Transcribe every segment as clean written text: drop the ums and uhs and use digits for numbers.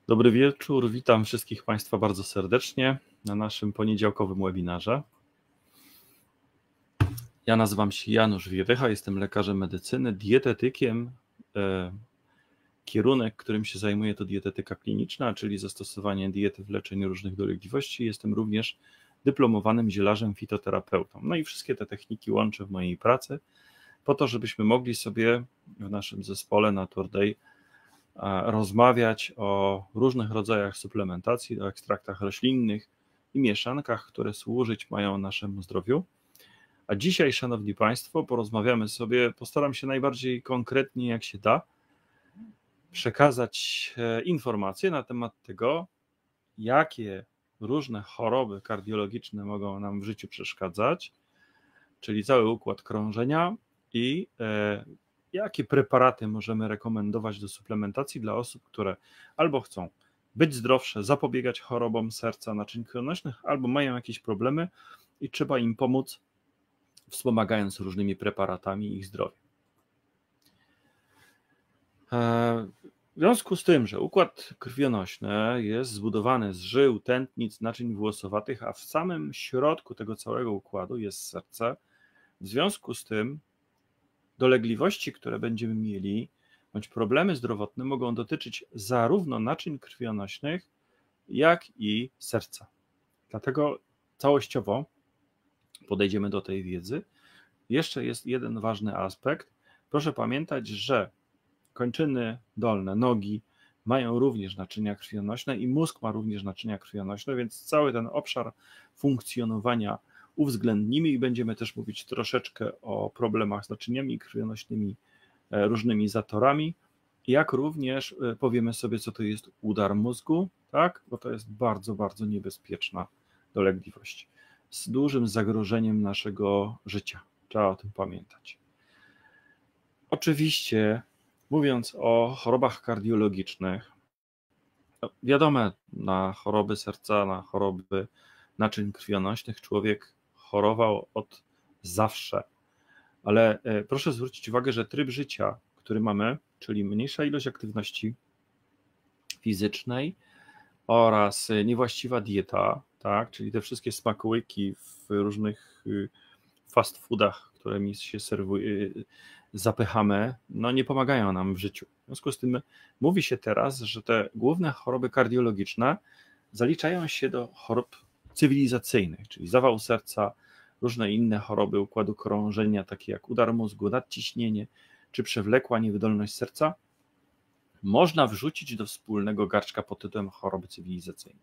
Dobry wieczór, witam wszystkich Państwa bardzo serdecznie na naszym poniedziałkowym webinarze. Ja nazywam się Janusz Wierycha, jestem lekarzem medycyny, dietetykiem. Kierunek, którym się zajmuję, to dietetyka kliniczna, czyli zastosowanie diety w leczeniu różnych dolegliwości. Jestem również dyplomowanym zielarzem fitoterapeutą. No i wszystkie te techniki łączę w mojej pracy po to, żebyśmy mogli sobie w naszym zespole NaturDay rozmawiać o różnych rodzajach suplementacji, o ekstraktach roślinnych i mieszankach, które służyć mają naszemu zdrowiu. A dzisiaj, Szanowni Państwo, porozmawiamy sobie, postaram się najbardziej konkretnie, jak się da, przekazać informacje na temat tego, jakie różne choroby kardiologiczne mogą nam w życiu przeszkadzać, czyli cały układ krążenia i jakie preparaty możemy rekomendować do suplementacji dla osób, które albo chcą być zdrowsze, zapobiegać chorobom serca, naczyń krwionośnych, albo mają jakieś problemy i trzeba im pomóc, wspomagając różnymi preparatami ich zdrowie. W związku z tym, że układ krwionośny jest zbudowany z żył, tętnic, naczyń włosowatych, a w samym środku tego całego układu jest serce, w związku z tym dolegliwości, które będziemy mieli, bądź problemy zdrowotne mogą dotyczyć zarówno naczyń krwionośnych, jak i serca. Dlatego całościowo podejdziemy do tej wiedzy. Jeszcze jest jeden ważny aspekt. Proszę pamiętać, że kończyny dolne, nogi mają również naczynia krwionośne i mózg ma również naczynia krwionośne, więc cały ten obszar funkcjonowania uwzględnimy i będziemy też mówić troszeczkę o problemach z naczyniami krwionośnymi, różnymi zatorami, jak również powiemy sobie, co to jest udar mózgu, tak? Bo to jest bardzo, bardzo niebezpieczna dolegliwość z dużym zagrożeniem naszego życia. Trzeba o tym pamiętać. Oczywiście, mówiąc o chorobach kardiologicznych, wiadome, na choroby serca, na choroby naczyń krwionośnych człowiek chorował od zawsze, ale proszę zwrócić uwagę, że tryb życia, który mamy, czyli mniejsza ilość aktywności fizycznej oraz niewłaściwa dieta, tak, czyli te wszystkie smakołyki w różnych fast foodach, którymi się serwuje, zapychamy, no nie pomagają nam w życiu. W związku z tym mówi się teraz, że te główne choroby kardiologiczne zaliczają się do chorób cywilizacyjnych, czyli zawał serca, różne inne choroby układu krążenia, takie jak udar mózgu, nadciśnienie czy przewlekła niewydolność serca, można wrzucić do wspólnego garczka pod tytułem choroby cywilizacyjne.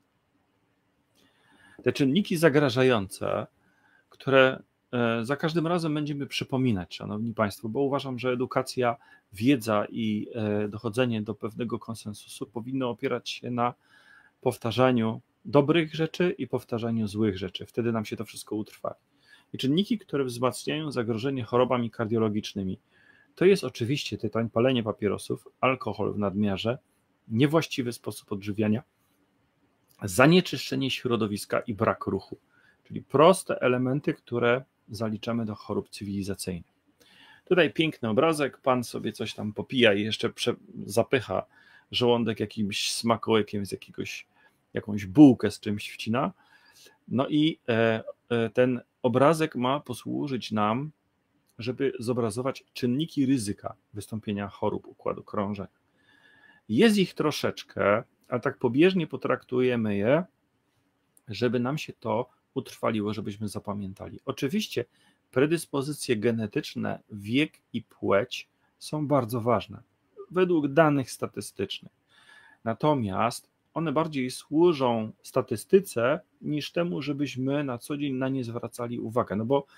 Te czynniki zagrażające, które za każdym razem będziemy przypominać, Szanowni Państwo, bo uważam, że edukacja, wiedza i dochodzenie do pewnego konsensusu powinno opierać się na powtarzaniu dobrych rzeczy i powtarzaniu złych rzeczy. Wtedy nam się to wszystko utrwali. I czynniki, które wzmacniają zagrożenie chorobami kardiologicznymi, to jest oczywiście tytoń, palenie papierosów, alkohol w nadmiarze, niewłaściwy sposób odżywiania, zanieczyszczenie środowiska i brak ruchu, czyli proste elementy, które zaliczamy do chorób cywilizacyjnych. Tutaj piękny obrazek, pan sobie coś tam popija i jeszcze zapycha żołądek jakimś smakołykiem z jakąś bułkę z czymś wcina. No i ten obrazek ma posłużyć nam, żeby zobrazować czynniki ryzyka wystąpienia chorób układu krążenia. Jest ich troszeczkę, ale tak pobieżnie potraktujemy je, żeby nam się to utrwaliło, żebyśmy zapamiętali. Oczywiście predyspozycje genetyczne, wiek i płeć są bardzo ważne według danych statystycznych. Natomiast one bardziej służą statystyce niż temu, żebyśmy na co dzień na nie zwracali uwagę. No bo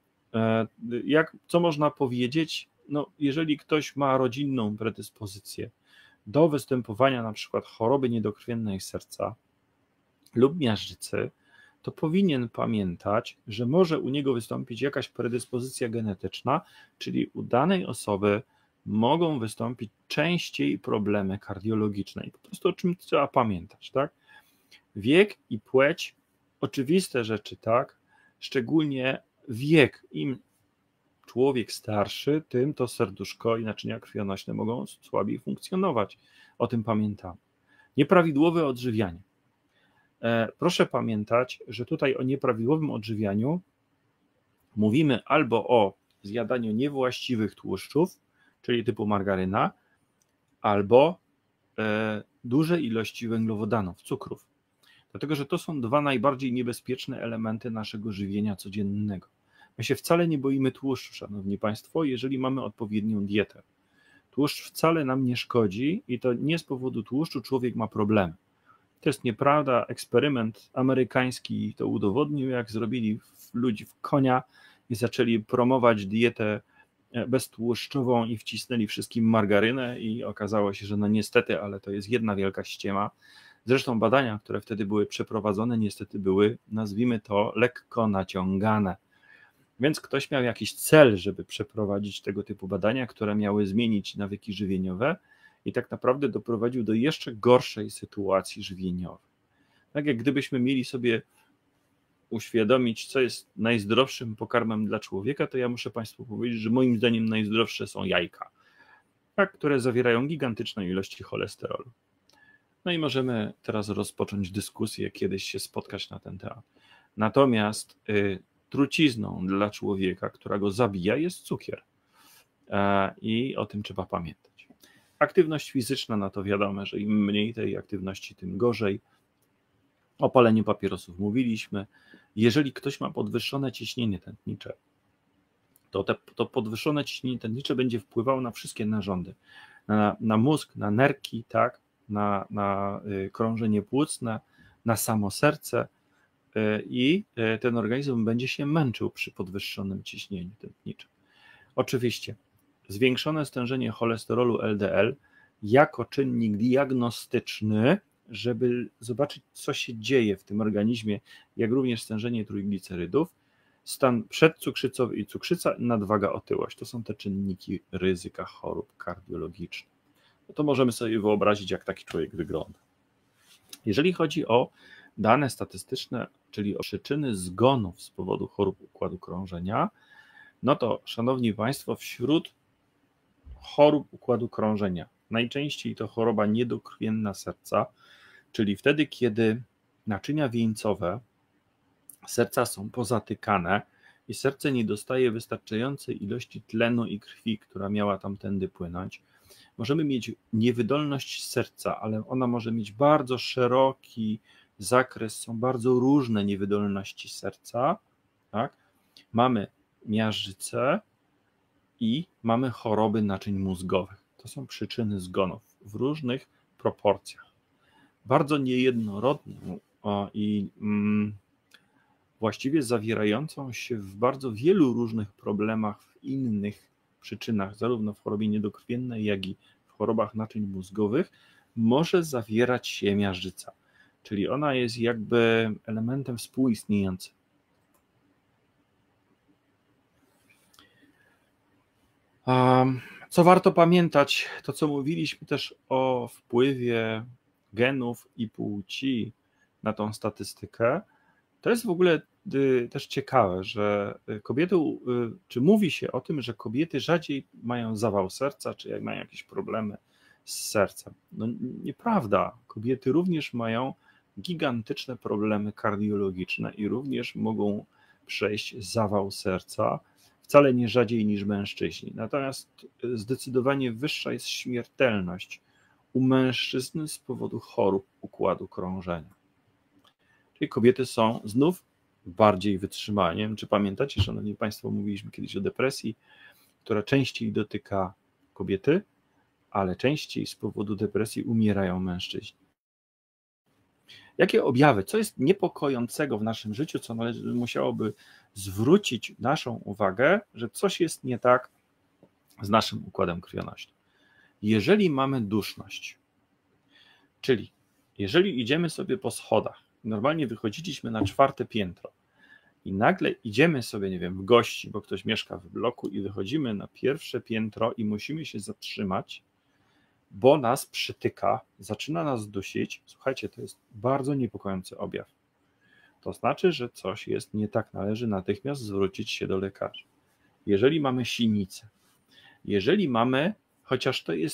co można powiedzieć, no jeżeli ktoś ma rodzinną predyspozycję do występowania na przykład choroby niedokrwiennej serca lub miażdżycy, to powinien pamiętać, że może u niego wystąpić jakaś predyspozycja genetyczna, czyli u danej osoby mogą wystąpić częściej problemy kardiologiczne. I po prostu o czym trzeba pamiętać, tak? Wiek i płeć, oczywiste rzeczy, tak? Szczególnie wiek. Im człowiek starszy, tym to serduszko i naczynia krwionośne mogą słabiej funkcjonować. O tym pamiętamy. Nieprawidłowe odżywianie. Proszę pamiętać, że tutaj o nieprawidłowym odżywianiu mówimy albo o zjadaniu niewłaściwych tłuszczów, czyli typu margaryna, albo duże ilości węglowodanów, cukrów. Dlatego, że to są dwa najbardziej niebezpieczne elementy naszego żywienia codziennego. My się wcale nie boimy tłuszczu, szanowni państwo, jeżeli mamy odpowiednią dietę. Tłuszcz wcale nam nie szkodzi i to nie z powodu tłuszczu człowiek ma problemy. To jest nieprawda, eksperyment amerykański to udowodnił, jak zrobili ludzi w konia i zaczęli promować dietę beztłuszczową i wcisnęli wszystkim margarynę i okazało się, że no niestety, ale to jest jedna wielka ściema. Zresztą badania, które wtedy były przeprowadzone, niestety były, nazwijmy to, lekko naciągane. Więc ktoś miał jakiś cel, żeby przeprowadzić tego typu badania, które miały zmienić nawyki żywieniowe i tak naprawdę doprowadził do jeszcze gorszej sytuacji żywieniowej. Tak jak gdybyśmy mieli sobie uświadomić, co jest najzdrowszym pokarmem dla człowieka, to ja muszę Państwu powiedzieć, że moim zdaniem najzdrowsze są jajka, tak, które zawierają gigantyczne ilości cholesterolu. No i możemy teraz rozpocząć dyskusję, kiedyś się spotkać na ten temat. Natomiast trucizną dla człowieka, która go zabija, jest cukier. I o tym trzeba pamiętać. Aktywność fizyczna, no to wiadomo, że im mniej tej aktywności, tym gorzej. O paleniu papierosów mówiliśmy. Jeżeli ktoś ma podwyższone ciśnienie tętnicze, to podwyższone ciśnienie tętnicze będzie wpływało na wszystkie narządy. Na mózg, na nerki, tak, na krążenie płuc, na samo serce i ten organizm będzie się męczył przy podwyższonym ciśnieniu tętniczym. Oczywiście zwiększone stężenie cholesterolu LDL jako czynnik diagnostyczny, żeby zobaczyć, co się dzieje w tym organizmie, jak również stężenie trójglicerydów, stan przedcukrzycowy i cukrzyca, nadwaga, otyłość. To są te czynniki ryzyka chorób kardiologicznych. No to możemy sobie wyobrazić, jak taki człowiek wygląda. Jeżeli chodzi o dane statystyczne, czyli o przyczyny zgonów z powodu chorób układu krążenia, no to, szanowni państwo, wśród chorób układu krążenia najczęściej to choroba niedokrwienna serca, czyli wtedy, kiedy naczynia wieńcowe serca są pozatykane i serce nie dostaje wystarczającej ilości tlenu i krwi, która miała tamtędy płynąć. Możemy mieć niewydolność serca, ale ona może mieć bardzo szeroki zakres, są bardzo różne niewydolności serca. Tak? Mamy miażdżycę i mamy choroby naczyń mózgowych. To są przyczyny zgonów w różnych proporcjach. Bardzo niejednorodną i właściwie zawierającą się w bardzo wielu różnych problemach, w innych przyczynach, zarówno w chorobie niedokrwiennej, jak i w chorobach naczyń mózgowych, może zawierać się miażdżyca. Czyli ona jest jakby elementem współistniejącym. Co warto pamiętać, to co mówiliśmy też o wpływie genów i płci na tą statystykę, to jest w ogóle też ciekawe, że kobiety, czy mówi się o tym, że kobiety rzadziej mają zawał serca, czy jak mają jakieś problemy z sercem. No nieprawda, kobiety również mają gigantyczne problemy kardiologiczne i również mogą przejść zawał serca, wcale nie rzadziej niż mężczyźni. Natomiast zdecydowanie wyższa jest śmiertelność u mężczyzn z powodu chorób układu krążenia. Czyli kobiety są znów bardziej wytrzymałe. Nie wiem, czy pamiętacie, szanowni państwo, mówiliśmy kiedyś o depresji, która częściej dotyka kobiety, ale częściej z powodu depresji umierają mężczyźni. Jakie objawy, co jest niepokojącego w naszym życiu, co musiałoby zwrócić naszą uwagę, że coś jest nie tak z naszym układem krwionośnym? Jeżeli mamy duszność, czyli jeżeli idziemy sobie po schodach, normalnie wychodziliśmy na 4. piętro i nagle idziemy sobie, nie wiem, w gości, bo ktoś mieszka w bloku i wychodzimy na 1. piętro i musimy się zatrzymać, bo nas przytyka, zaczyna nas dusić. Słuchajcie, to jest bardzo niepokojący objaw. To znaczy, że coś jest nie tak, należy natychmiast zwrócić się do lekarza. Jeżeli mamy sinicę, jeżeli mamy, chociaż to jest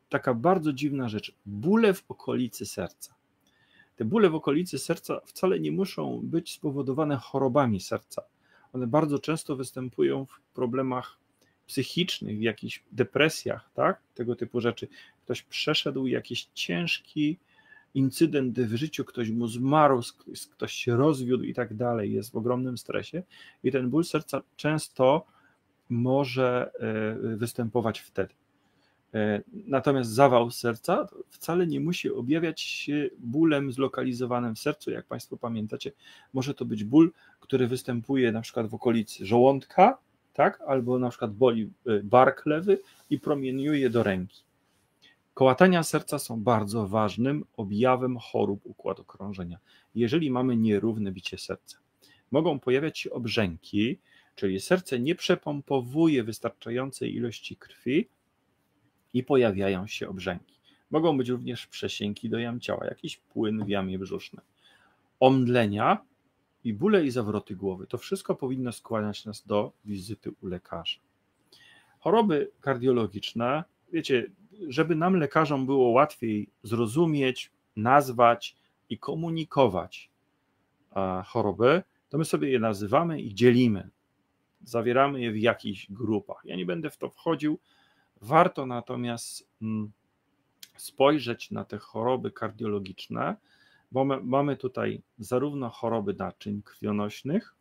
taka bardzo dziwna rzecz, bóle w okolicy serca. Te bóle w okolicy serca wcale nie muszą być spowodowane chorobami serca. One bardzo często występują w problemach psychicznych, w jakichś depresjach, tak? Tego typu rzeczy. Ktoś przeszedł jakiś ciężki incydent w życiu, ktoś mu zmarł, ktoś się rozwiódł i tak dalej, jest w ogromnym stresie i ten ból serca często może występować wtedy. Natomiast zawał serca wcale nie musi objawiać się bólem zlokalizowanym w sercu. Jak Państwo pamiętacie, może to być ból, który występuje na przykład w okolicy żołądka, tak? Albo na przykład boli bark lewy i promieniuje do ręki. Kołatania serca są bardzo ważnym objawem chorób układu krążenia. Jeżeli mamy nierówne bicie serca, mogą pojawiać się obrzęki, czyli serce nie przepompowuje wystarczającej ilości krwi i pojawiają się obrzęki. Mogą być również przesięki do jam ciała, jakiś płyn w jamie brzusznej, omdlenia i bóle i zawroty głowy. To wszystko powinno skłaniać nas do wizyty u lekarza. Choroby kardiologiczne, wiecie, żeby nam lekarzom było łatwiej zrozumieć, nazwać i komunikować choroby, to my sobie je nazywamy i dzielimy. Zawieramy je w jakichś grupach. Ja nie będę w to wchodził. Warto natomiast spojrzeć na te choroby kardiologiczne, bo mamy tutaj zarówno choroby naczyń krwionośnych,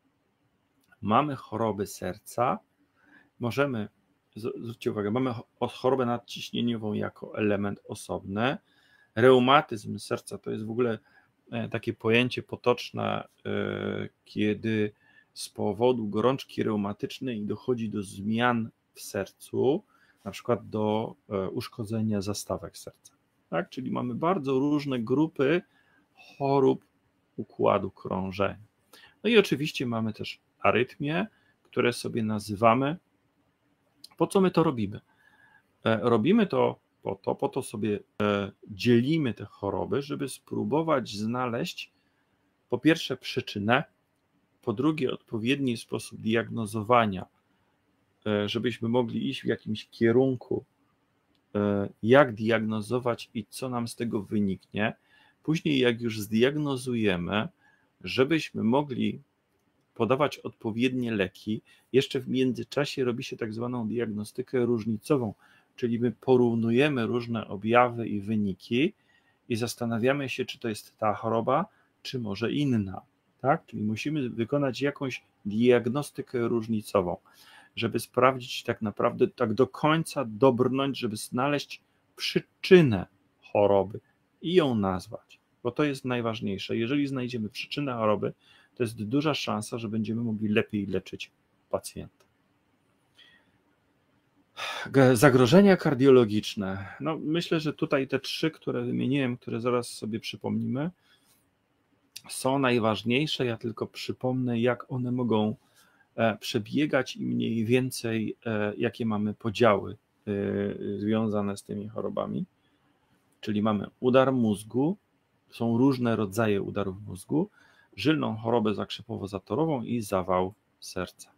mamy choroby serca, możemy, zwróćcie uwagę, mamy chorobę nadciśnieniową jako element osobny. Reumatyzm serca to jest w ogóle takie pojęcie potoczne, kiedy z powodu gorączki reumatycznej dochodzi do zmian w sercu, na przykład do uszkodzenia zastawek serca. Tak? Czyli mamy bardzo różne grupy chorób układu krążenia. No i oczywiście mamy też arytmie, które sobie nazywamy. Po co my to robimy? Robimy to po to sobie dzielimy te choroby, żeby spróbować znaleźć po pierwsze przyczynę, po drugie odpowiedni sposób diagnozowania, żebyśmy mogli iść w jakimś kierunku, jak diagnozować i co nam z tego wyniknie. Później jak już zdiagnozujemy, żebyśmy mogli podawać odpowiednie leki. Jeszcze w międzyczasie robi się tak zwaną diagnostykę różnicową, czyli my porównujemy różne objawy i wyniki i zastanawiamy się, czy to jest ta choroba, czy może inna. Tak? Czyli musimy wykonać jakąś diagnostykę różnicową, żeby sprawdzić tak naprawdę, tak do końca dobrnąć, żeby znaleźć przyczynę choroby i ją nazwać, bo to jest najważniejsze. Jeżeli znajdziemy przyczynę choroby, to jest duża szansa, że będziemy mogli lepiej leczyć pacjenta. Zagrożenia kardiologiczne. No, myślę, że tutaj te trzy, które wymieniłem, które zaraz sobie przypomnimy, są najważniejsze. Ja tylko przypomnę, jak one mogą przebiegać i mniej więcej jakie mamy podziały związane z tymi chorobami. Czyli mamy udar mózgu, są różne rodzaje udarów mózgu, żylną chorobę zakrzepowo-zatorową i zawał serca.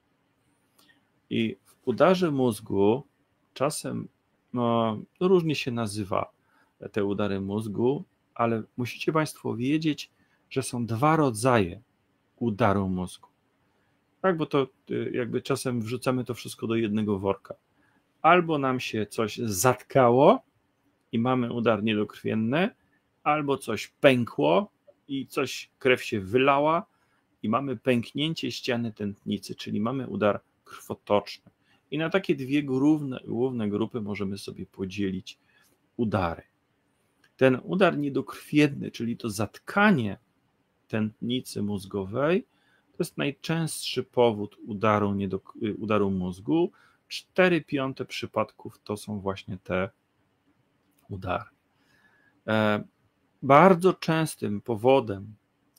I w udarze mózgu czasem różnie się nazywa te udary mózgu, ale musicie Państwo wiedzieć, że są dwa rodzaje udaru mózgu. Tak, bo to jakby czasem wrzucamy to wszystko do jednego worka. Albo nam się coś zatkało i mamy udar niedokrwienny, albo coś pękło i krew się wylała i mamy pęknięcie ściany tętnicy, czyli mamy udar krwotoczny. I na takie dwie główne grupy możemy sobie podzielić udary. Ten udar niedokrwienny, czyli to zatkanie tętnicy mózgowej, to jest najczęstszy powód udaru mózgu. 4/5 przypadków to są właśnie te udary. Bardzo częstym powodem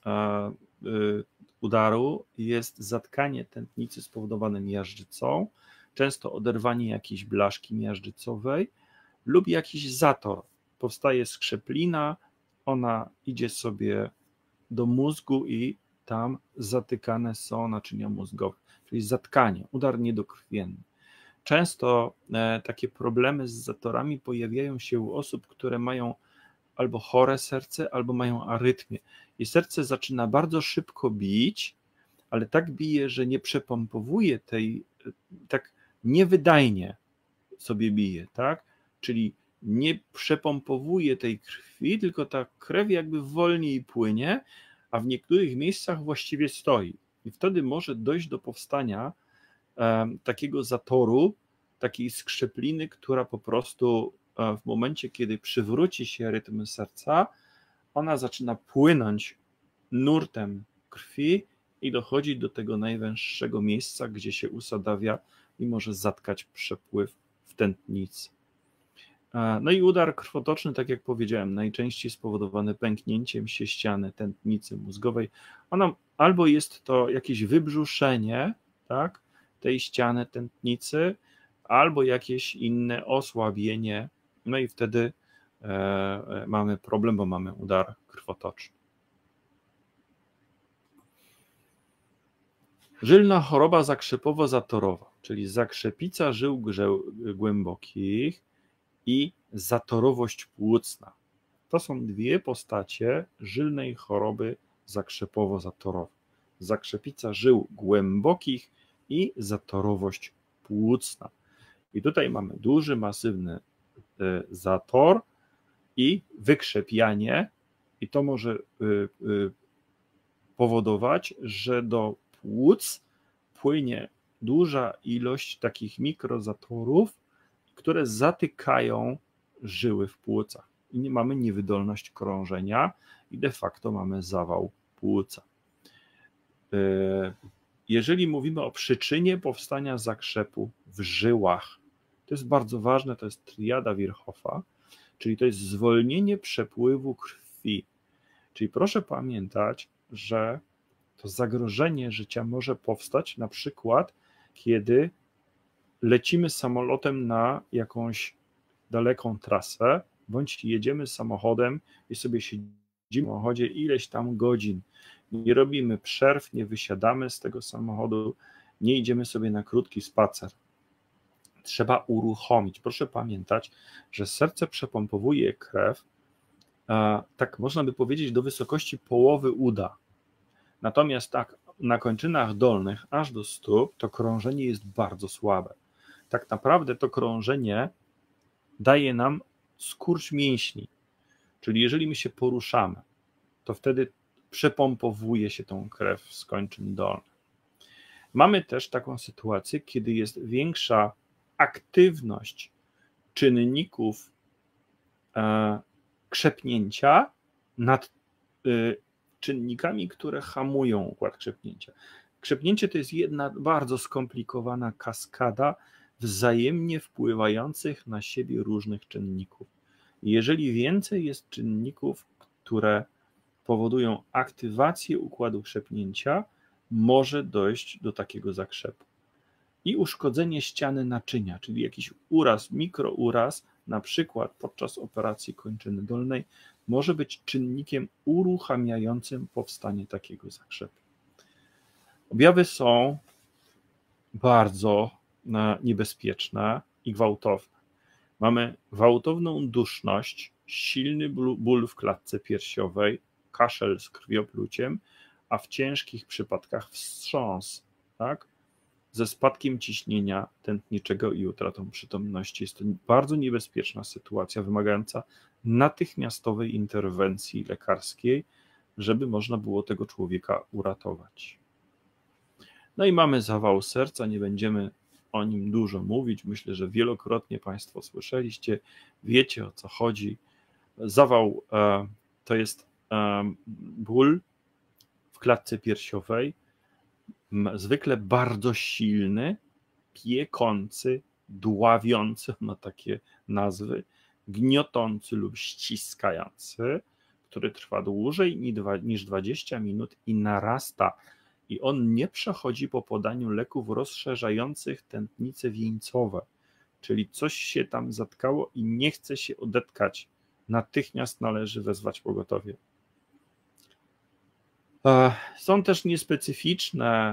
udaru jest zatkanie tętnicy spowodowane miażdżycą, często oderwanie jakiejś blaszki miażdżycowej lub jakiś zator. Powstaje skrzeplina, ona idzie sobie do mózgu i tam zatykane są naczynia mózgowe, czyli zatkanie, udar niedokrwienny. często takie problemy z zatorami pojawiają się u osób, które mają albo chore serce, albo mają arytmię. I serce zaczyna bardzo szybko bić, ale tak bije, że nie przepompowuje tej, tak niewydajnie sobie bije, tak? Czyli nie przepompowuje tej krwi, tylko ta krew jakby wolniej płynie, a w niektórych miejscach właściwie stoi. I wtedy może dojść do powstania takiego zatoru, takiej skrzepliny, która po prostu w momencie, kiedy przywróci się rytm serca, ona zaczyna płynąć nurtem krwi i dochodzi do tego najwęższego miejsca, gdzie się usadawia i może zatkać przepływ w tętnicy. No i udar krwotoczny, tak jak powiedziałem, najczęściej spowodowany pęknięciem się ściany tętnicy mózgowej. Ona albo jest to jakieś wybrzuszenie, tak, tej ściany tętnicy, albo jakieś inne osłabienie, no i wtedy mamy problem, bo mamy udar krwotoczny. Żylna choroba zakrzepowo-zatorowa, czyli zakrzepica żył głębokich i zatorowość płucna. To są dwie postacie żylnej choroby zakrzepowo-zatorowej. Zakrzepica żył głębokich i zatorowość płucna. I tutaj mamy duży, masywny zator i wykrzepianie, i to może powodować, że do płuc płynie duża ilość takich mikrozatorów, które zatykają żyły w płucach. I nie mamy niewydolność krążenia i de facto mamy zawał płuca. Jeżeli mówimy o przyczynie powstania zakrzepu w żyłach, to jest bardzo ważne, to jest triada Virchoffa, czyli to jest zwolnienie przepływu krwi. Czyli proszę pamiętać, że to zagrożenie życia może powstać na przykład, kiedy lecimy samolotem na jakąś daleką trasę, bądź jedziemy samochodem i sobie siedzimy w samochodzie ileś tam godzin. Nie robimy przerw, nie wysiadamy z tego samochodu, nie idziemy sobie na krótki spacer. Trzeba uruchomić. Proszę pamiętać, że serce przepompowuje krew, tak można by powiedzieć, do wysokości połowy uda. Natomiast tak na kończynach dolnych, aż do stóp, to krążenie jest bardzo słabe. Tak naprawdę to krążenie daje nam skurcz mięśni. Czyli jeżeli my się poruszamy, to wtedy przepompowuje się tą krew z kończyn dolnych. Mamy też taką sytuację, kiedy jest większa aktywność czynników krzepnięcia nad czynnikami, które hamują układ krzepnięcia. Krzepnięcie to jest jedna bardzo skomplikowana kaskada wzajemnie wpływających na siebie różnych czynników. Jeżeli więcej jest czynników, które powodują aktywację układu krzepnięcia, może dojść do takiego zakrzepu. I uszkodzenie ściany naczynia, czyli jakiś uraz, mikrouraz, na przykład podczas operacji kończyny dolnej, może być czynnikiem uruchamiającym powstanie takiego zakrzepu. Objawy są bardzo niebezpieczne i gwałtowne. Mamy gwałtowną duszność, silny ból w klatce piersiowej, kaszel z krwiopluciem, a w ciężkich przypadkach wstrząs, tak? Ze spadkiem ciśnienia tętniczego i utratą przytomności. Jest to bardzo niebezpieczna sytuacja, wymagająca natychmiastowej interwencji lekarskiej, żeby można było tego człowieka uratować. No i mamy zawał serca, nie będziemy o nim dużo mówić, myślę, że wielokrotnie Państwo słyszeliście, wiecie, o co chodzi. Zawał to jest ból w klatce piersiowej, zwykle bardzo silny, piekący, dławiący, ma takie nazwy, gniotący lub ściskający, który trwa dłużej niż 20 minut i narasta. I on nie przechodzi po podaniu leków rozszerzających tętnice wieńcowe, czyli coś się tam zatkało i nie chce się odetkać. Natychmiast należy wezwać pogotowie. Są też niespecyficzne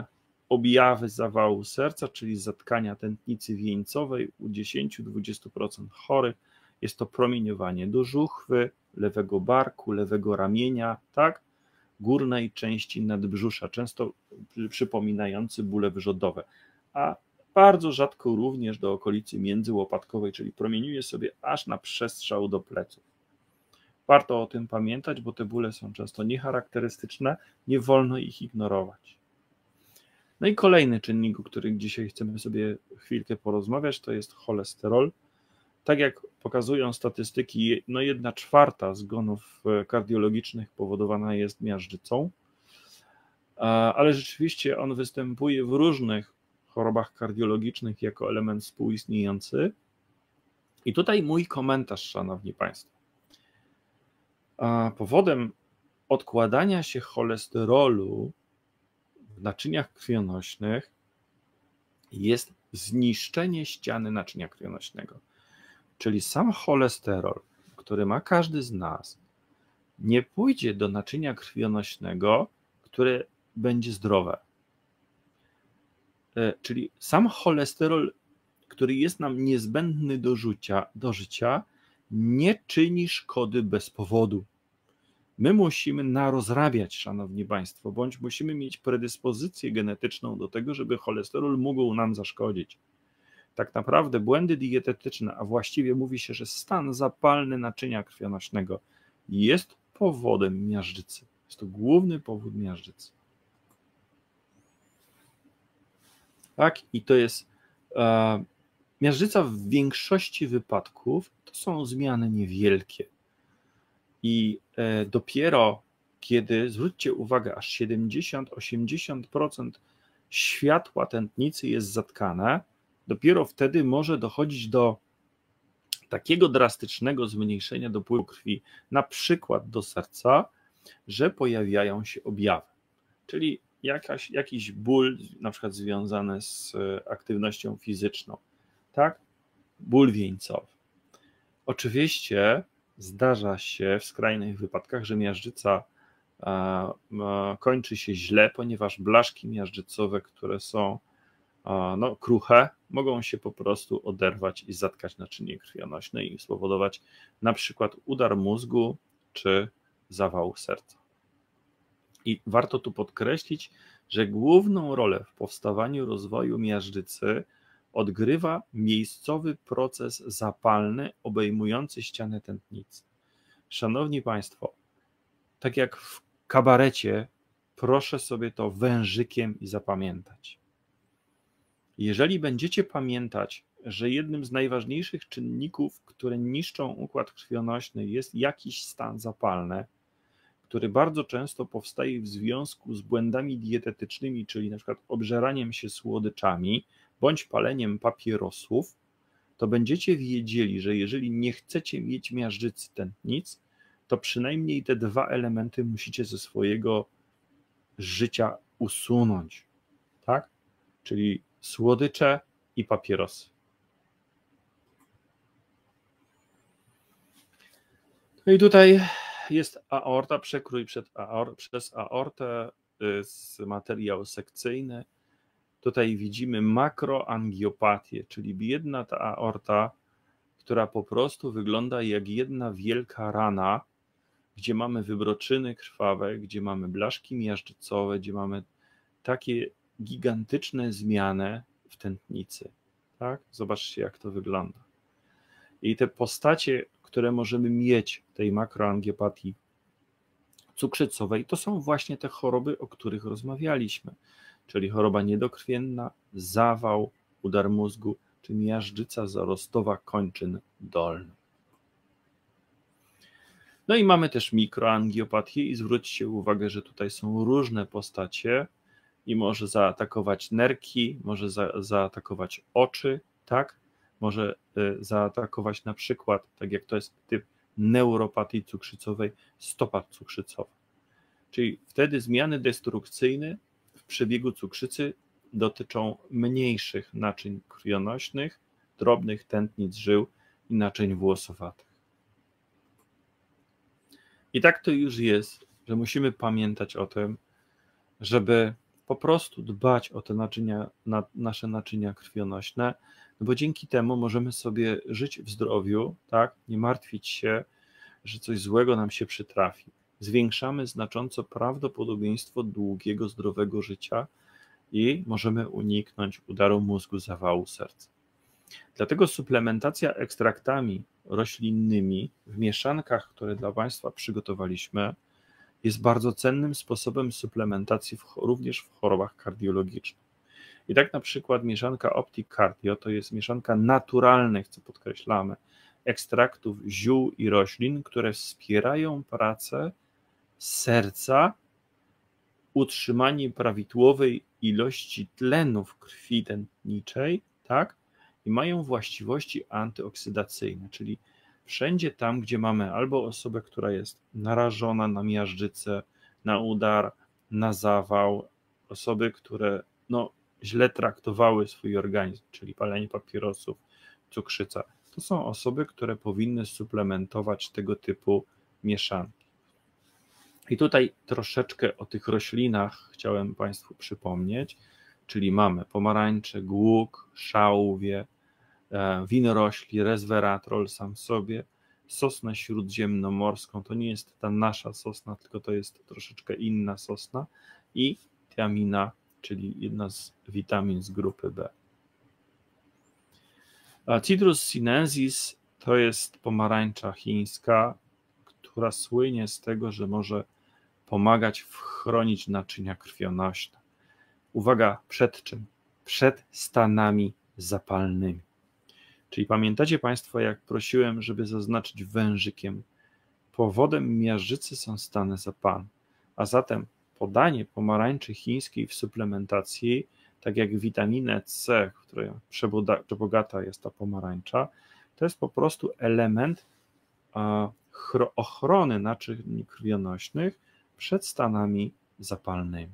objawy zawału serca, czyli zatkania tętnicy wieńcowej u 10-20% chorych. Jest to promieniowanie do żuchwy, lewego barku, lewego ramienia, tak? Górnej części nadbrzusza, często przypominający bóle wrzodowe, a bardzo rzadko również do okolicy międzyłopatkowej, czyli promieniuje sobie aż na przestrzał do pleców. Warto o tym pamiętać, bo te bóle są często niecharakterystyczne, nie wolno ich ignorować. No i kolejny czynnik, o którym dzisiaj chcemy sobie chwilkę porozmawiać, to jest cholesterol. Tak jak pokazują statystyki, no 1/4 zgonów kardiologicznych powodowana jest miażdżycą, ale rzeczywiście on występuje w różnych chorobach kardiologicznych jako element współistniejący. I tutaj mój komentarz, szanowni państwo. Powodem odkładania się cholesterolu w naczyniach krwionośnych jest zniszczenie ściany naczynia krwionośnego. Czyli sam cholesterol, który ma każdy z nas, nie pójdzie do naczynia krwionośnego, które będzie zdrowe. Czyli sam cholesterol, który jest nam niezbędny do życia, nie czyni szkody bez powodu. My musimy narozrabiać, szanowni państwo, bądź musimy mieć predyspozycję genetyczną do tego, żeby cholesterol mógł nam zaszkodzić. Tak naprawdę błędy dietetyczne, a właściwie mówi się, że stan zapalny naczynia krwionośnego jest powodem miażdżycy. Jest to główny powód miażdżycy. Tak, i to jest miażdżyca w większości wypadków to są zmiany niewielkie. I dopiero kiedy, zwróćcie uwagę, aż 70-80% światła tętnicy jest zatkane, dopiero wtedy może dochodzić do takiego drastycznego zmniejszenia dopływu krwi, na przykład do serca, że pojawiają się objawy. Czyli jakiś ból, na przykład związany z aktywnością fizyczną, tak? Ból wieńcowy. Oczywiście zdarza się w skrajnych wypadkach, że miażdżyca kończy się źle, ponieważ blaszki miażdżycowe, które są kruche, mogą się po prostu oderwać i zatkać naczynie krwionośne i spowodować na przykład udar mózgu czy zawał serca. I warto tu podkreślić, że główną rolę w powstawaniu rozwoju miażdżycy odgrywa miejscowy proces zapalny obejmujący ścianę tętnicy. Szanowni państwo, tak jak w kabarecie, proszę sobie to wężykiem i zapamiętać. Jeżeli będziecie pamiętać, że jednym z najważniejszych czynników, które niszczą układ krwionośny, jest jakiś stan zapalny, który bardzo często powstaje w związku z błędami dietetycznymi, czyli na przykład obżeraniem się słodyczami bądź paleniem papierosów, to będziecie wiedzieli, że jeżeli nie chcecie mieć miażdżycy tętnic, to przynajmniej te dwa elementy musicie ze swojego życia usunąć, tak? Czyli słodycze i papierosy. No i tutaj jest aorta, przekrój przez aortę, jest materiał sekcyjny. Tutaj widzimy makroangiopatię, czyli biedna ta aorta, która po prostu wygląda jak jedna wielka rana, gdzie mamy wybroczyny krwawe, gdzie mamy blaszki miażdżycowe, gdzie mamy takie gigantyczne zmiany w tętnicy. Tak? Zobaczcie, jak to wygląda. I te postacie, które możemy mieć w tej makroangiopatii cukrzycowej, to są właśnie te choroby, o których rozmawialiśmy, czyli choroba niedokrwienna, zawał, udar mózgu, czy miażdżyca zarostowa kończyn dolnych. No i mamy też mikroangiopatię i zwróćcie uwagę, że tutaj są różne postacie i może zaatakować nerki, może zaatakować oczy, tak? Może zaatakować na przykład, tak jak to jest typ neuropatii cukrzycowej, stopa cukrzycowa. Czyli wtedy zmiany destrukcyjne w przebiegu cukrzycy dotyczą mniejszych naczyń krwionośnych, drobnych tętnic żył i naczyń włosowatych. I tak to już jest, że musimy pamiętać o tym, żeby po prostu dbać o te naczynia, nasze naczynia krwionośne, no bo dzięki temu możemy sobie żyć w zdrowiu, tak? Nie martwić się, że coś złego nam się przytrafi. Zwiększamy znacząco prawdopodobieństwo długiego, zdrowego życia i możemy uniknąć udaru mózgu, zawału serca. Dlatego suplementacja ekstraktami roślinnymi w mieszankach, które dla Państwa przygotowaliśmy, jest bardzo cennym sposobem suplementacji również w chorobach kardiologicznych. I tak na przykład mieszanka Optic Cardio to jest mieszanka naturalnych, co podkreślamy, ekstraktów ziół i roślin, które wspierają pracę serca, utrzymanie prawidłowej ilości tlenu w krwi tętniczej, tak? I mają właściwości antyoksydacyjne, czyli wszędzie tam, gdzie mamy albo osobę, która jest narażona na miażdżycę, na udar, na zawał, osoby, które źle traktowały swój organizm, czyli palenie papierosów, cukrzyca. To są osoby, które powinny suplementować tego typu mieszanki. I tutaj troszeczkę o tych roślinach chciałem Państwu przypomnieć, czyli mamy pomarańcze, głóg, szałwie, winorośli, resveratrol sam w sobie, sosnę śródziemnomorską, to nie jest ta nasza sosna, tylko to jest troszeczkę inna sosna, i tiamina, czyli jedna z witamin z grupy B. A Citrus sinensis to jest pomarańcza chińska, która słynie z tego, że może pomagać chronić naczynia krwionośne. Uwaga, przed czym? Przed stanami zapalnymi. Czyli pamiętacie Państwo, jak prosiłem, żeby zaznaczyć wężykiem, powodem miażdżycy są stany zapalne, a zatem podanie pomarańczy chińskiej w suplementacji, tak jak witaminę C, w której przebogata jest ta pomarańcza, to jest po prostu element ochrony naczyń krwionośnych przed stanami zapalnymi.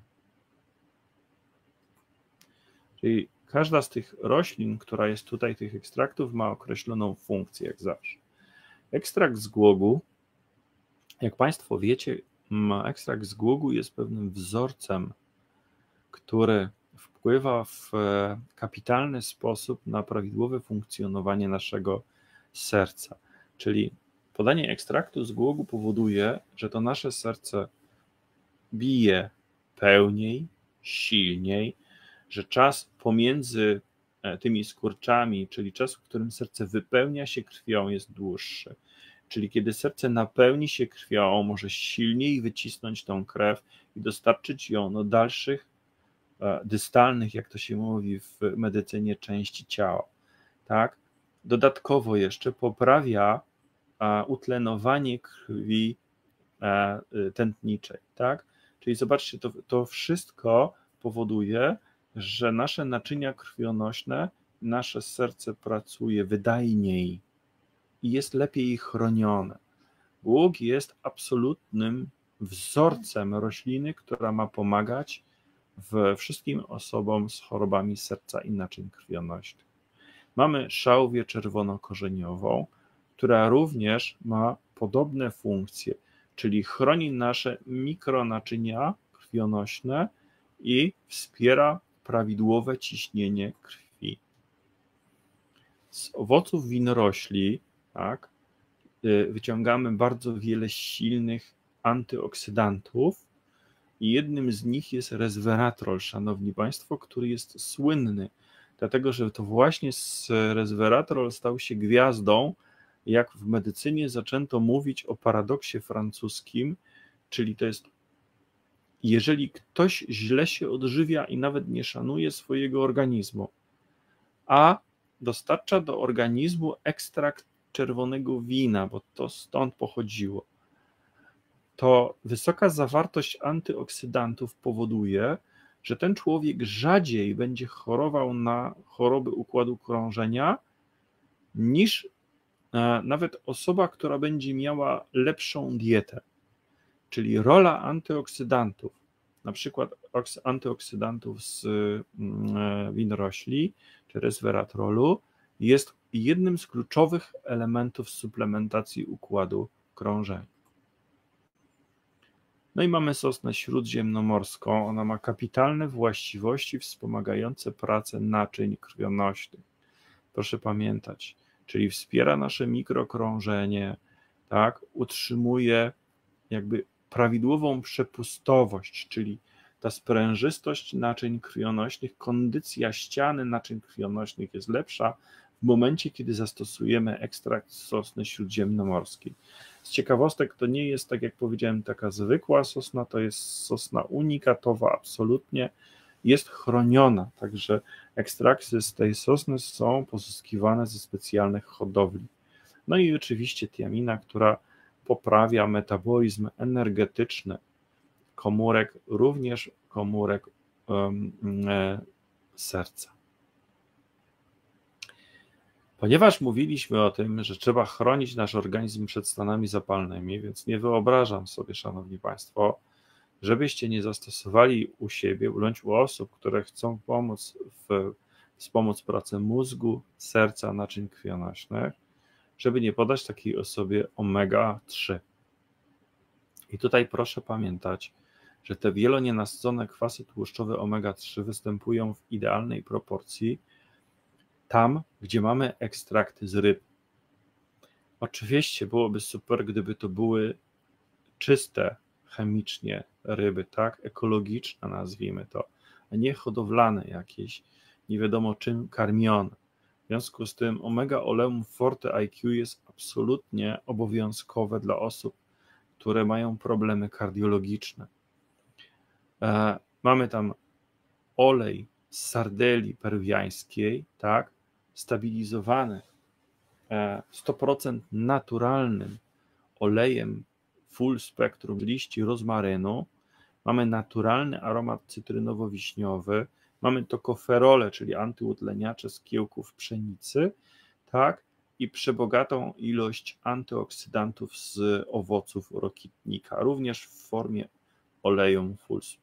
Czyli każda z tych roślin, która jest tutaj, tych ekstraktów, ma określoną funkcję, jak zawsze. Ekstrakt z głogu, jak Państwo wiecie, ekstrakt z głogu jest pewnym wzorcem, który wpływa w kapitalny sposób na prawidłowe funkcjonowanie naszego serca. Czyli podanie ekstraktu z głogu powoduje, że to nasze serce bije pełniej, silniej, że czas pomiędzy tymi skurczami, czyli czas, w którym serce wypełnia się krwią, jest dłuższy. Czyli kiedy serce napełni się krwią, może silniej wycisnąć tą krew i dostarczyć ją do dalszych, dystalnych, jak to się mówi w medycynie, części ciała. Tak? Dodatkowo jeszcze poprawia utlenowanie krwi tętniczej. Tak? Czyli zobaczcie, to wszystko powoduje, że nasze naczynia krwionośne, nasze serce pracuje wydajniej i jest lepiej chronione. Głóg jest absolutnym wzorcem rośliny, która ma pomagać wszystkim osobom z chorobami serca i naczyń krwionośnych. Mamy szałwię czerwonokorzeniową, która również ma podobne funkcje, czyli chroni nasze mikronaczynia krwionośne i wspiera prawidłowe ciśnienie krwi. Z owoców winorośli, tak, wyciągamy bardzo wiele silnych antyoksydantów i jednym z nich jest resveratrol, szanowni Państwo, który jest słynny, dlatego że to właśnie resveratrol stał się gwiazdą, jak w medycynie zaczęto mówić o paradoksie francuskim, czyli to jest, jeżeli ktoś źle się odżywia i nawet nie szanuje swojego organizmu, a dostarcza do organizmu ekstrakt czerwonego wina, bo to stąd pochodziło, to wysoka zawartość antyoksydantów powoduje, że ten człowiek rzadziej będzie chorował na choroby układu krążenia niż nawet osoba, która będzie miała lepszą dietę. Czyli rola antyoksydantów, na przykład antyoksydantów z winorośli czy resveratrolu, jest jednym z kluczowych elementów suplementacji układu krążenia. No i mamy sosnę śródziemnomorską. Ona ma kapitalne właściwości wspomagające pracę naczyń krwionośnych. Proszę pamiętać, czyli wspiera nasze mikrokrążenie, tak, utrzymuje jakby prawidłową przepustowość, czyli ta sprężystość naczyń krwionośnych, kondycja ściany naczyń krwionośnych jest lepsza w momencie, kiedy zastosujemy ekstrakt z sosny śródziemnomorskiej. Z ciekawostek to nie jest, tak jak powiedziałem, taka zwykła sosna, to jest sosna unikatowa absolutnie, jest chroniona, także ekstrakcje z tej sosny są pozyskiwane ze specjalnych hodowli. No i oczywiście tiamina, która poprawia metabolizm energetyczny komórek, również komórek serca. Ponieważ mówiliśmy o tym, że trzeba chronić nasz organizm przed stanami zapalnymi, więc nie wyobrażam sobie, Szanowni Państwo, żebyście nie zastosowali u siebie bądź u osób, które chcą wspomóc pracę mózgu, serca, naczyń krwionośnych, żeby nie podać takiej osobie omega-3. I tutaj proszę pamiętać, że te wielonienasycone kwasy tłuszczowe omega-3 występują w idealnej proporcji tam, gdzie mamy ekstrakty z ryb. Oczywiście byłoby super, gdyby to były czyste chemicznie ryby, tak, ekologiczne nazwijmy to, a nie hodowlane jakieś, nie wiadomo czym karmione. W związku z tym omega-oleum forte IQ jest absolutnie obowiązkowe dla osób, które mają problemy kardiologiczne. Mamy tam olej z sardeli peruwiańskiej, tak, stabilizowany 100% naturalnym olejem full spectrum liści rozmarynu. Mamy naturalny aromat cytrynowo-wiśniowy, mamy tokoferole, czyli antyutleniacze z kiełków pszenicy, tak, i przebogatą ilość antyoksydantów z owoców rokitnika, również w formie oleju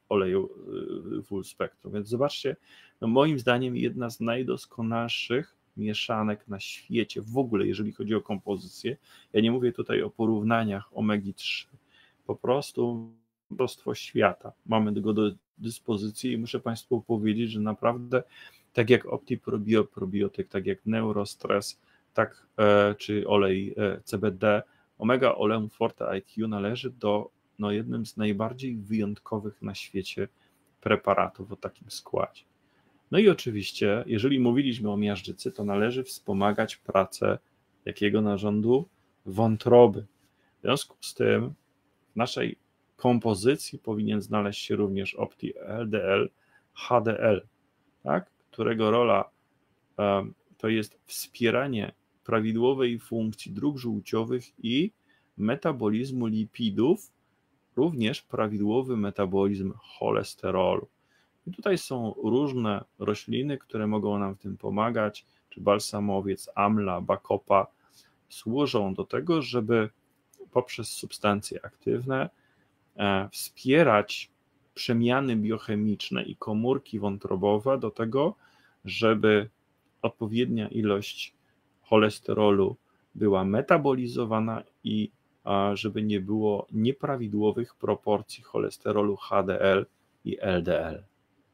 full spectrum. Więc zobaczcie, no moim zdaniem jedna z najdoskonalszych mieszanek na świecie, w ogóle jeżeli chodzi o kompozycję. Ja nie mówię tutaj o porównaniach omegi-3, po prostu bogactwo świata. Mamy go do dyspozycji i muszę Państwu powiedzieć, że naprawdę tak jak OptiProbiotyk, tak jak Neurostress, tak czy olej CBD, Omega Oleum Forte IQ należy do jednym z najbardziej wyjątkowych na świecie preparatów o takim składzie. No i oczywiście, jeżeli mówiliśmy o miażdżycy, to należy wspomagać pracę jakiego narządu? Wątroby. W związku z tym w naszej kompozycji powinien znaleźć się również Opti-LDL, HDL, tak? Którego rola to jest wspieranie prawidłowej funkcji dróg żółciowych i metabolizmu lipidów, również prawidłowy metabolizm cholesterolu. I tutaj są różne rośliny, które mogą nam w tym pomagać, czy balsamowiec, amla, bacopa, służą do tego, żeby poprzez substancje aktywne wspierać przemiany biochemiczne i komórki wątrobowe do tego, żeby odpowiednia ilość cholesterolu była metabolizowana i żeby nie było nieprawidłowych proporcji cholesterolu HDL i LDL.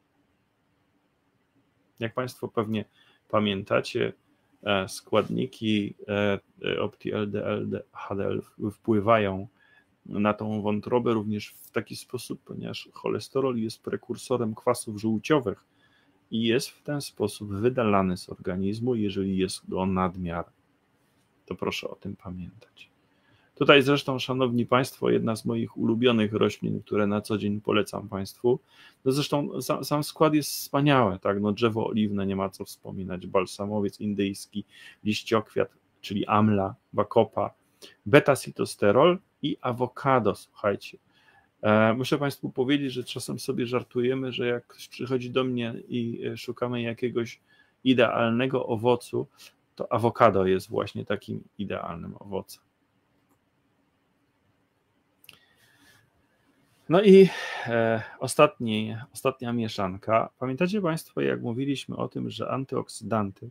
Jak Państwo pewnie pamiętacie, składniki Opti-LDL, HDL wpływają na tą wątrobę również w taki sposób, ponieważ cholesterol jest prekursorem kwasów żółciowych i jest w ten sposób wydalany z organizmu, jeżeli jest go nadmiar. To proszę o tym pamiętać. Tutaj zresztą, Szanowni Państwo, jedna z moich ulubionych roślin, które na co dzień polecam Państwu, no zresztą sam skład jest wspaniały, tak? No drzewo oliwne, nie ma co wspominać, balsamowiec indyjski, liściokwiat, czyli amla, bacopa, beta-sitosterol i awokado, słuchajcie. Muszę Państwu powiedzieć, że czasem sobie żartujemy, że jak ktoś przychodzi do mnie i szukamy jakiegoś idealnego owocu, to awokado jest właśnie takim idealnym owocem. No i ostatnia mieszanka. Pamiętacie Państwo, jak mówiliśmy o tym, że antyoksydanty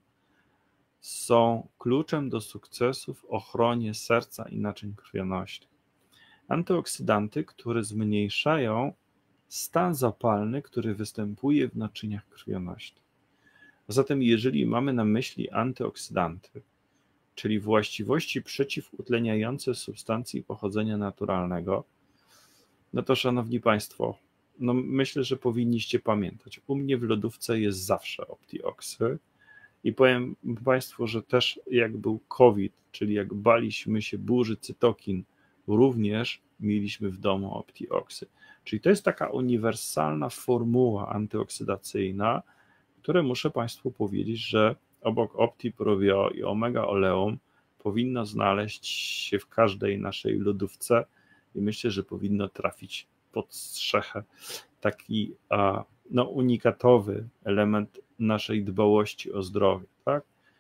są kluczem do sukcesu w ochronie serca i naczyń krwionośnych. Antyoksydanty, które zmniejszają stan zapalny, który występuje w naczyniach krwionośnych. Zatem jeżeli mamy na myśli antyoksydanty, czyli właściwości przeciwutleniające substancji pochodzenia naturalnego, no to szanowni Państwo, no myślę, że powinniście pamiętać, u mnie w lodówce jest zawsze OptiOxy i powiem Państwu, że też jak był COVID, czyli jak baliśmy się burzy cytokin, również mieliśmy w domu OptiOxy. Czyli to jest taka uniwersalna formuła antyoksydacyjna, które muszę Państwu powiedzieć, że obok OptiProbio i Omega Oleum powinno znaleźć się w każdej naszej lodówce i myślę, że powinno trafić pod strzechę taki unikatowy element naszej dbałości o zdrowie. Tak?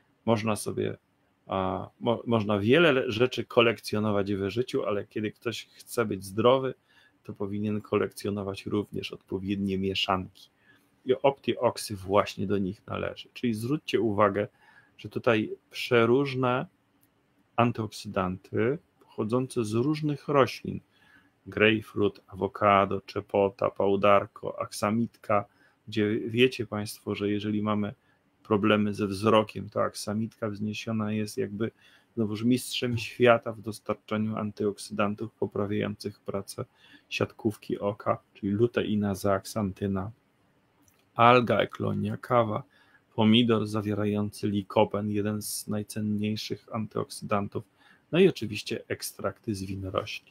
Można wiele rzeczy kolekcjonować w życiu, ale kiedy ktoś chce być zdrowy, to powinien kolekcjonować również odpowiednie mieszanki. I OptiOxy właśnie do nich należy. Czyli zwróćcie uwagę, że tutaj przeróżne antyoksydanty pochodzące z różnych roślin, grejpfrut, awokado, czepota, pałdarko, aksamitka, gdzie wiecie Państwo, że jeżeli mamy problemy ze wzrokiem, to aksamitka wzniesiona jest jakby znowuż mistrzem świata w dostarczaniu antyoksydantów poprawiających pracę siatkówki oka, czyli luteina, zeaksantyna, alga, eklonia, kawa, pomidor zawierający likopen, jeden z najcenniejszych antyoksydantów, no i oczywiście ekstrakty z winorośli.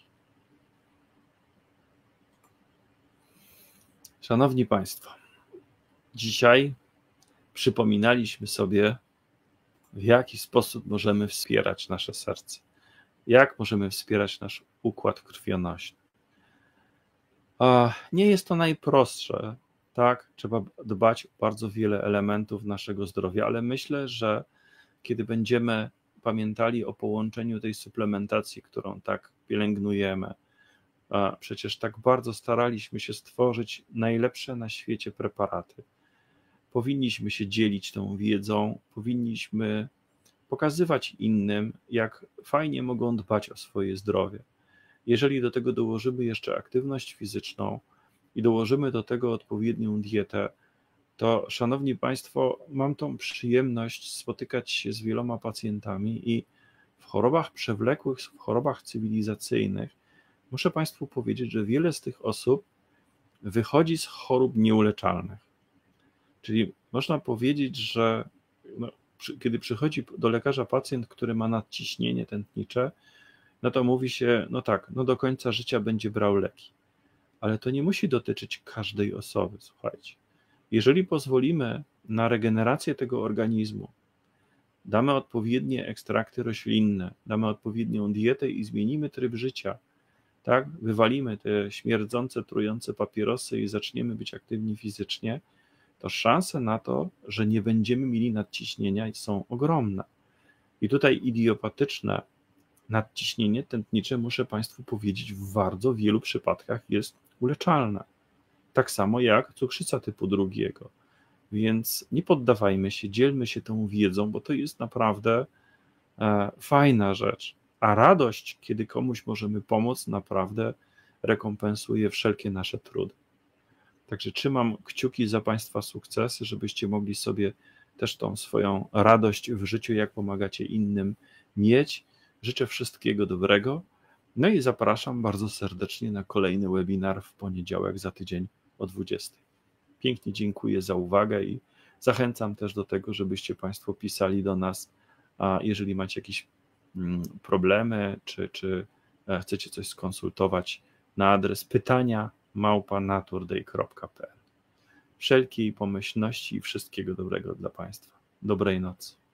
Szanowni Państwo, dzisiaj przypominaliśmy sobie, w jaki sposób możemy wspierać nasze serce, jak możemy wspierać nasz układ krwionośny. Nie jest to najprostsze, tak? Trzeba dbać o bardzo wiele elementów naszego zdrowia, ale myślę, że kiedy będziemy pamiętali o połączeniu tej suplementacji, którą tak pielęgnujemy, przecież tak bardzo staraliśmy się stworzyć najlepsze na świecie preparaty. Powinniśmy się dzielić tą wiedzą, powinniśmy pokazywać innym, jak fajnie mogą dbać o swoje zdrowie. Jeżeli do tego dołożymy jeszcze aktywność fizyczną i dołożymy do tego odpowiednią dietę, to szanowni Państwo, mam tą przyjemność spotykać się z wieloma pacjentami i w chorobach przewlekłych, w chorobach cywilizacyjnych muszę Państwu powiedzieć, że wiele z tych osób wychodzi z chorób nieuleczalnych. Czyli można powiedzieć, że kiedy przychodzi do lekarza pacjent, który ma nadciśnienie tętnicze, no to mówi się, no tak, no do końca życia będzie brał leki. Ale to nie musi dotyczyć każdej osoby, słuchajcie. Jeżeli pozwolimy na regenerację tego organizmu, damy odpowiednie ekstrakty roślinne, damy odpowiednią dietę i zmienimy tryb życia, tak, wywalimy te śmierdzące, trujące papierosy i zaczniemy być aktywni fizycznie, to szanse na to, że nie będziemy mieli nadciśnienia są ogromne. I tutaj idiopatyczne nadciśnienie tętnicze, muszę Państwu powiedzieć, w bardzo wielu przypadkach jest uleczalne. Tak samo jak cukrzyca typu 2. Więc nie poddawajmy się, dzielmy się tą wiedzą, bo to jest naprawdę fajna rzecz. A radość, kiedy komuś możemy pomóc, naprawdę rekompensuje wszelkie nasze trudy. Także trzymam kciuki za Państwa sukcesy, żebyście mogli sobie też tą swoją radość w życiu, jak pomagacie innym, mieć. Życzę wszystkiego dobrego. No i zapraszam bardzo serdecznie na kolejny webinar w poniedziałek za tydzień o 20:00. Pięknie dziękuję za uwagę i zachęcam też do tego, żebyście Państwo pisali do nas, jeżeli macie jakieś problemy, czy chcecie coś skonsultować, na adres pytania@naturday.pl. Wszelkiej pomyślności i wszystkiego dobrego dla Państwa. Dobrej nocy.